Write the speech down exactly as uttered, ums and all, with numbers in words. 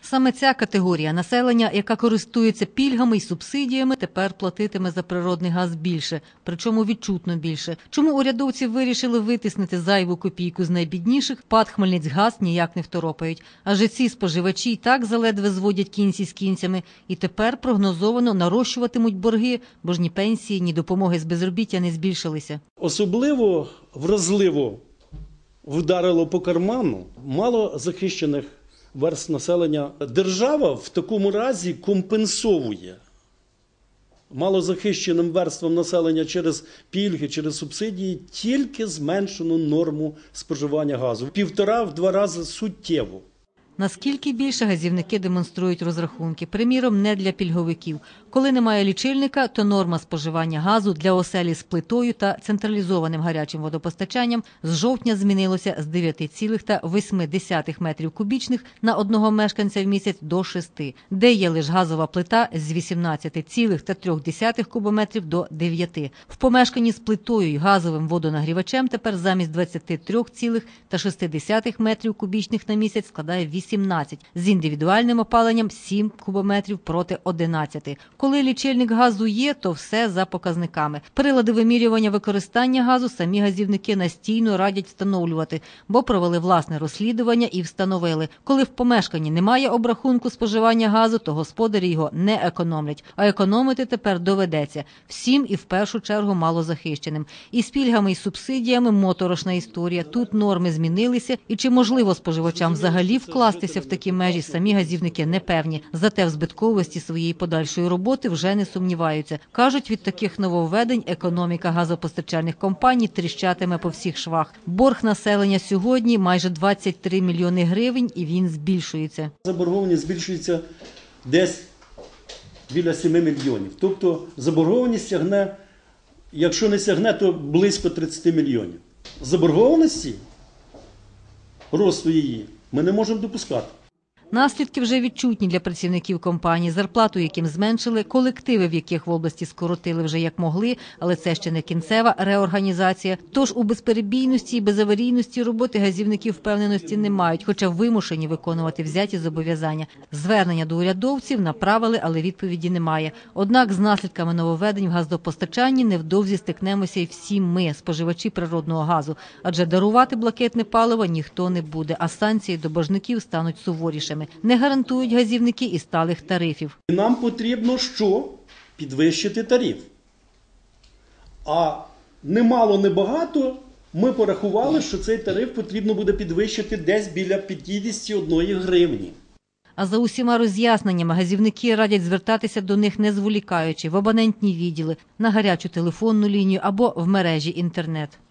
Саме ця категорія населення, яка користується пільгами і субсидіями, тепер платитиме за природний газ більше, причому відчутно більше. Чому урядовці вирішили витиснити зайву копійку з найбідніших, ПАТ «Хмельницькгаз» ніяк не второпають. Адже ці споживачі й так заледве зводять кінці з кінцями і тепер прогнозовано нарощуватимуть борги, бо ж ні пенсії, ні допомоги з безробіття не збільшилися. Особливо вразливо вдарило по карману мало захищених верств населення. Держава в такому разі компенсовує малозахищеним верствам населення через пільги, через субсидії тільки зменшену норму споживання газу. В півтора-в два рази суттєво. Наскільки більше газівники демонструють розрахунки? Приміром, не для пільговиків. Коли немає лічильника, то норма споживання газу для оселі з плитою та централізованим гарячим водопостачанням з жовтня змінилося з дев'яти цілих восьми десятих метрів кубічних на одного мешканця в місяць до шести, де є лише газова плита з вісімнадцяти цілих трьох десятих кубометрів до дев'яти. В помешканні з плитою й газовим водонагрівачем тепер замість двадцяти трьох цілих шести десятих метрів кубічних на місяць складає вісімнадцять, з індивідуальним опаленням сім кубометрів проти одинадцяти. Коли лічильник газу є, то все за показниками. Прилади вимірювання використання газу самі газівники настійно радять встановлювати, бо провели власне розслідування і встановили. Коли в помешканні немає обрахунку споживання газу, то господарі його не економлять. А економити тепер доведеться всім і в першу чергу малозахищеним. І з пільгами і субсидіями моторошна історія. Тут норми змінилися і чи можливо споживачам взагалі вкластися в такі межі, самі газівники не певні. Зате в збитковості своєї подальшої роботи вже не сумніваються. Кажуть, від таких нововведень економіка газопостачальних компаній тріщатиме по всіх швах. Борг населення сьогодні майже двадцять три мільйони гривень і він збільшується. Заборгованість збільшується десь біля семи мільйонів. Тобто заборгованість сягне, якщо не сягне, то близько тридцяти мільйонів. Заборгованості, росту її, ми не можемо допускати. Наслідки вже відчутні для працівників компанії, зарплату яким зменшили, колективи, в яких в області скоротили вже як могли, але це ще не кінцева реорганізація. Тож у безперебійності і безаварійності роботи газівників впевненості не мають, хоча вимушені виконувати взяті зобов'язання. Звернення до урядовців направили, але відповіді немає. Однак з наслідками нововведень в газопостачанні невдовзі стикнемося і всі ми, споживачі природного газу. Адже дарувати блакитне паливо ніхто не буде, а санкції до боржників стануть суворішими. Не гарантують газівники і сталих тарифів. Нам потрібно що? Підвищити тариф. А немало, не багато ми порахували, що цей тариф потрібно буде підвищити десь біля п'ятдесят одної гривні. А за усіма роз'ясненнями газівники радять звертатися до них не зволікаючи в абонентні відділи, на гарячу телефонну лінію або в мережі інтернет.